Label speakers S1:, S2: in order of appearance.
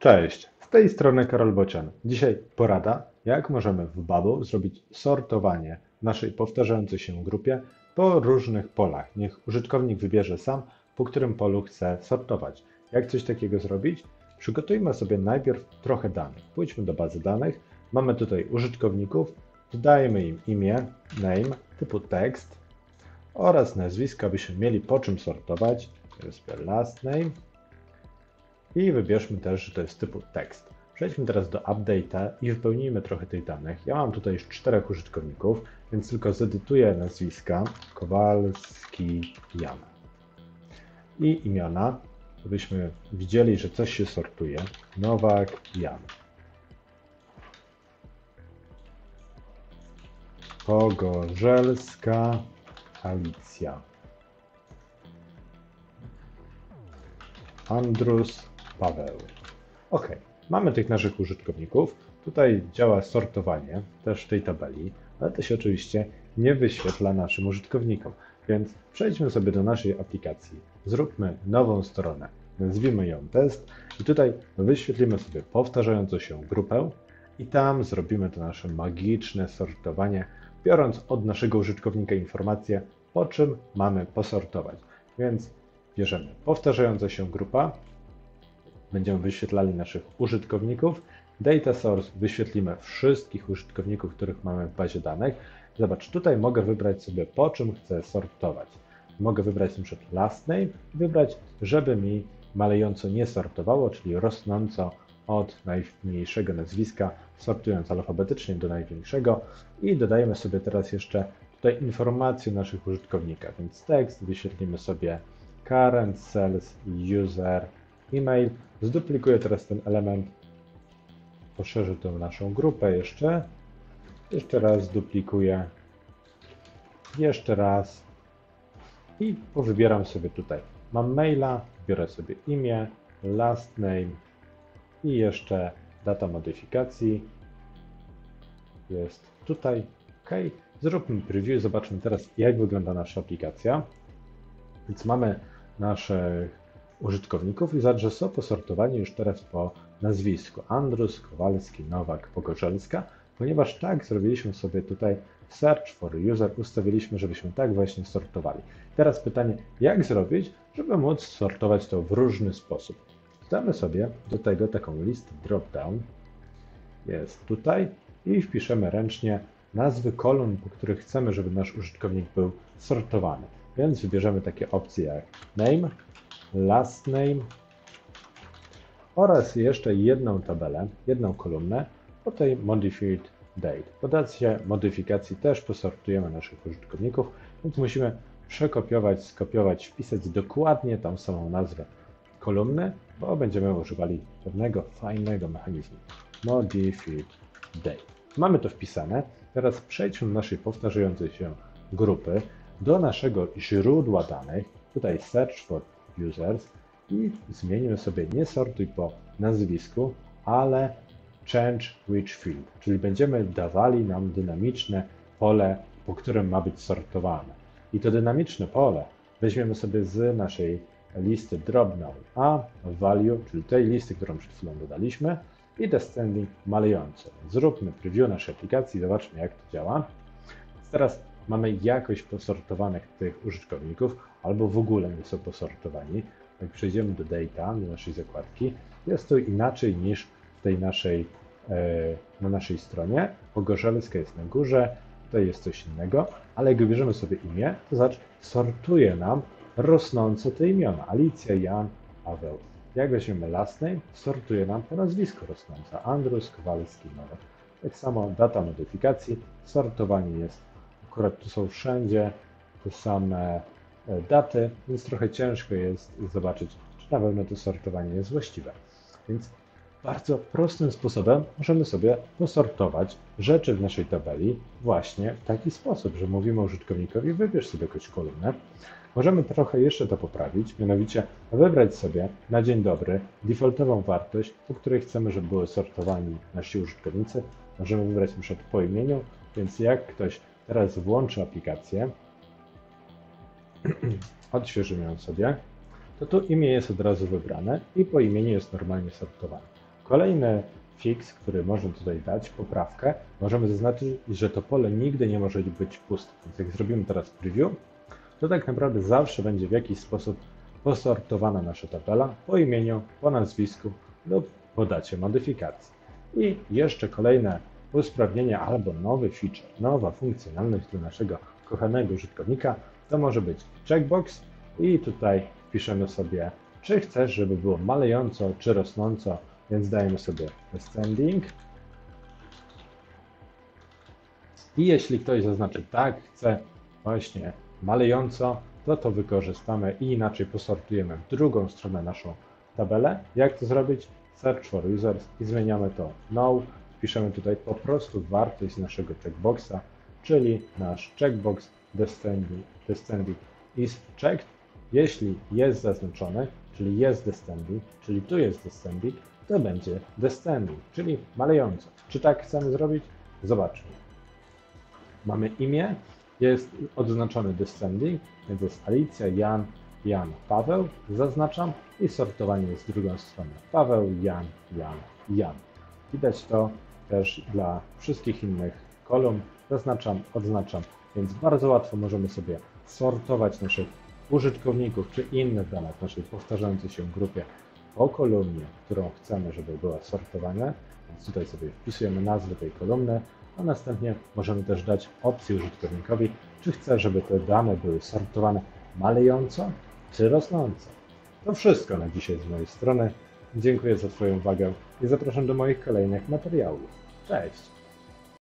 S1: Cześć, z tej strony Karol Bocian. Dzisiaj porada, jak możemy w Bubble zrobić sortowanie w naszej powtarzającej się grupie po różnych polach. Niech użytkownik wybierze sam, po którym polu chce sortować. Jak coś takiego zrobić? Przygotujmy sobie najpierw trochę danych. Pójdźmy do bazy danych. Mamy tutaj użytkowników, dodajemy im imię, name, typu tekst oraz nazwiska, byśmy mieli po czym sortować. To jest last name. I wybierzmy też, że to jest typu tekst. Przejdźmy teraz do Update'a i wypełnijmy trochę tych danych. Ja mam tutaj już 4 użytkowników, więc tylko zedytuję nazwiska Kowalski Jan. I imiona, żebyśmy widzieli, że coś się sortuje. Nowak Jan. Pogorzelska Alicja. Andrus Paweł. OK, mamy tych naszych użytkowników. Tutaj działa sortowanie też w tej tabeli, ale to się oczywiście nie wyświetla naszym użytkownikom. Więc przejdźmy sobie do naszej aplikacji. Zróbmy nową stronę. Nazwijmy ją test i tutaj wyświetlimy sobie powtarzającą się grupę i tam zrobimy to nasze magiczne sortowanie, biorąc od naszego użytkownika informację, po czym mamy posortować. Więc bierzemy powtarzająca się grupa, będziemy wyświetlali naszych użytkowników. Data source wyświetlimy wszystkich użytkowników, których mamy w bazie danych. Zobacz, tutaj mogę wybrać sobie, po czym chcę sortować. Mogę wybrać np. last name, wybrać, żeby mi malejąco nie sortowało, czyli rosnąco od najmniejszego nazwiska, sortując alfabetycznie do największego. I dodajemy sobie teraz jeszcze tutaj informacje o naszych użytkownikach, więc tekst wyświetlimy sobie current sales user email. Zduplikuję teraz ten element, poszerzę tę naszą grupę jeszcze raz zduplikuję, jeszcze raz i powybieram sobie tutaj. Mam maila, biorę sobie imię, last name i jeszcze data modyfikacji jest tutaj. OK, zróbmy preview, zobaczmy teraz, jak wygląda nasza aplikacja. Więc mamy naszych użytkowników i zobacz, że są posortowani już teraz po nazwisku. Andrus, Kowalski, Nowak, Pogorzelska, ponieważ tak zrobiliśmy sobie tutaj search for user, ustawiliśmy, żebyśmy tak właśnie sortowali. Teraz pytanie, jak zrobić, żeby móc sortować to w różny sposób. Damy sobie do tego taką listę drop-down, jest tutaj i wpiszemy ręcznie nazwy kolumn, po których chcemy, żeby nasz użytkownik był sortowany. Więc wybierzemy takie opcje jak name, last name oraz jeszcze jedną tabelę, jedną kolumnę po tej modified date. Po dacie modyfikacji też posortujemy naszych użytkowników, więc musimy przekopiować, skopiować, wpisać dokładnie tą samą nazwę kolumny, bo będziemy używali pewnego fajnego mechanizmu. Modified date. Mamy to wpisane. Teraz przejdźmy do naszej powtarzającej się grupy, do naszego źródła danych, tutaj search for users i zmienimy sobie nie sortuj po nazwisku, ale change which field, czyli będziemy dawali nam dynamiczne pole, po którym ma być sortowane. I to dynamiczne pole weźmiemy sobie z naszej listy dropdown a value, czyli tej listy, którą przed chwilą dodaliśmy i descending malejąco. Zróbmy preview naszej aplikacji, zobaczmy jak to działa. Teraz mamy jakość posortowanych tych użytkowników, albo w ogóle nie są posortowani. Jak przejdziemy do data, do naszej zakładki, jest to inaczej niż w tej naszej, na naszej stronie. Pogorzelska jest na górze, tutaj jest coś innego, ale jak wybierzemy sobie imię, to zobacz, sortuje nam rosnąco te imiona. Alicja, Jan, Paweł. Jak weźmiemy last name, sortuje nam po nazwisku rosnące. Andrus, Kowalski, Nowak. Tak samo data modyfikacji, sortowanie jest, akurat tu są wszędzie te same daty, więc trochę ciężko jest zobaczyć, czy na pewno to sortowanie jest właściwe. Więc bardzo prostym sposobem możemy sobie posortować rzeczy w naszej tabeli właśnie w taki sposób, że mówimy użytkownikowi, wybierz sobie jakąś kolumnę. Możemy trochę jeszcze to poprawić, mianowicie wybrać sobie na dzień dobry defaultową wartość, po której chcemy, żeby były sortowani nasi użytkownicy. Możemy wybrać np. po imieniu, więc jak ktoś teraz włączy aplikację, odświeżymy ją sobie, to tu imię jest od razu wybrane i po imieniu jest normalnie sortowane. Kolejny fix, który możemy tutaj dać, poprawkę, możemy zaznaczyć, że to pole nigdy nie może być puste. Więc jak zrobimy teraz preview, to tak naprawdę zawsze będzie w jakiś sposób posortowana nasza tabela po imieniu, po nazwisku lub po dacie modyfikacji. I jeszcze kolejne usprawnienie albo nowy feature, nowa funkcjonalność dla naszego kochanego użytkownika, to może być checkbox i tutaj piszemy sobie, czy chcesz, żeby było malejąco, czy rosnąco, więc dajemy sobie descending. I jeśli ktoś zaznaczy tak, chce właśnie malejąco, to wykorzystamy i inaczej posortujemy w drugą stronę naszą tabelę. Jak to zrobić? Search for users i zmieniamy to no. Piszemy tutaj po prostu wartość naszego checkboxa, czyli nasz checkbox descending is checked. Jeśli jest zaznaczony, czyli jest descending, czyli tu jest descending, to będzie descending, czyli malejąco. Czy tak chcemy zrobić? Zobaczmy. Mamy imię, jest odznaczony descending, więc jest Alicja, Jan, Paweł. Zaznaczam i sortowanie jest w drugą stronę. Paweł, Jan. Widać to też dla wszystkich innych kolumn. Zaznaczam, odznaczam, więc bardzo łatwo możemy sobie sortować naszych użytkowników czy inne dane w naszej powtarzającej się grupie po kolumnie, którą chcemy, żeby była sortowana. Więc tutaj sobie wpisujemy nazwę tej kolumny, a następnie możemy też dać opcję użytkownikowi, czy chce, żeby te dane były sortowane malejąco czy rosnąco. To wszystko na dzisiaj z mojej strony. Dziękuję za Twoją uwagę i zapraszam do moich kolejnych materiałów. Cześć!